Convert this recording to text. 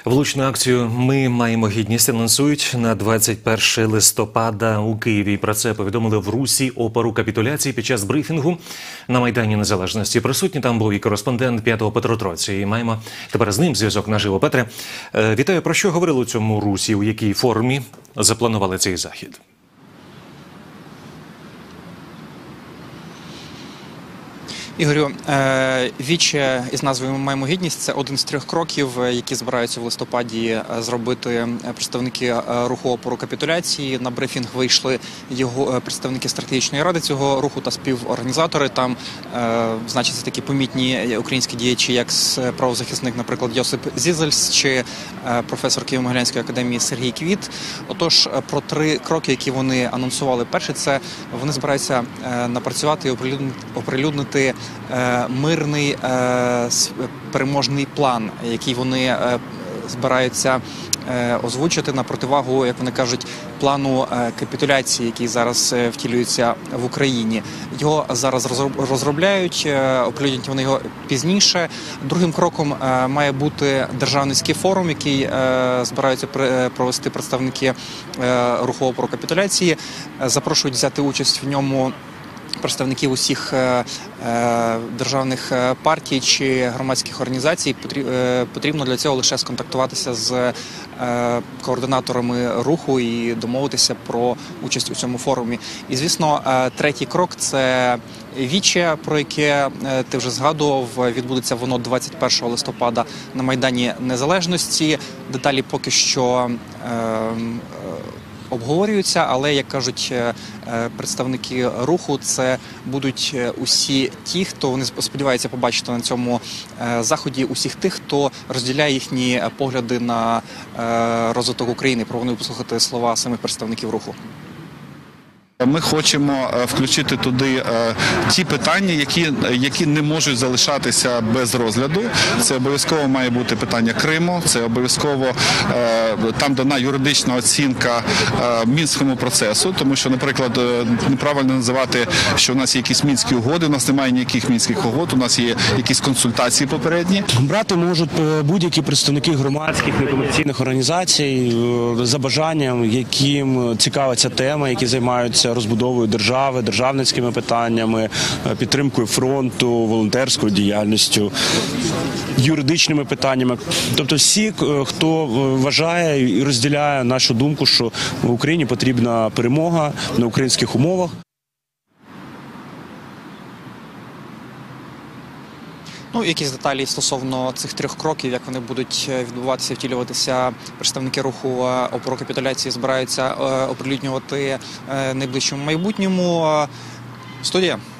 Влучну акцію «Ми маємо гідність» анонсують на 21 листопада у Києві. Про це повідомили в Русі опору капітуляції під час брифінгу на Майдані Незалежності. Присутній там був і кореспондент «П'ятого» Петро Троці. І маємо тепер з ним зв'язок наживо. Петре, вітаю. Про що говорили у цьому Русі? У якій формі запланували цей захід? Ігорю, віче із назвою «Маємо гідність» – це один з 3 кроків, які збираються в листопаді зробити представники руху опору капітуляції. На брифінг вийшли його представники стратегічної ради цього руху та співорганізатори. Там значаться такі помітні українські діячі, як правозахисник, наприклад, Йосип Зізельс чи професор Києво-Могилянської академії Сергій Квіт. Отож, про 3 кроки, які вони анонсували. Перший – це вони збираються напрацювати і оприлюднити мирний переможний план, який вони збираються озвучити на противагу, як вони кажуть, плану капітуляції, який зараз втілюється в Україні. Його зараз розробляють, оприлюднять вони його пізніше. Другим кроком має бути державницький форум, який збираються провести представники руху опору капітуляції. Запрошують взяти участь в ньому представників усіх державних партій чи громадських організацій. Потрібно для цього лише сконтактуватися з координаторами руху і домовитися про участь у цьому форумі. І, звісно, третій крок – це віче, про яке ти вже згадував. Відбудеться воно 21 листопада на Майдані Незалежності. Деталі поки що обговорюються, але, як кажуть представники руху, це будуть усі ті, хто, вони сподіваються побачити на цьому заході, усіх тих, хто розділяє їхні погляди на розвиток України. Пропоную послухати слова самих представників руху. Ми хочемо включити туди ті питання, які не можуть залишатися без розгляду. Це обов'язково має бути питання Криму, це обов'язково там дана юридична оцінка Мінському процесу, тому що, наприклад, неправильно називати, що у нас є якісь Мінські угоди, у нас немає ніяких Мінських угод, у нас є якісь консультації попередні. Брати можуть будь-які представники громадських некомерційних організацій за бажанням, яким цікава ця тема, які займаються розбудовою держави, державницькими питаннями, підтримкою фронту, волонтерською діяльністю, юридичними питаннями. Тобто всі, хто вважає і розділяє нашу думку, що в Україні потрібна перемога на українських умовах. Ну, якісь деталі стосовно цих 3 кроків, як вони будуть відбуватися, втілюватися, представники руху опору капітуляції збираються оприлюднювати в найближчому майбутньому. Студія.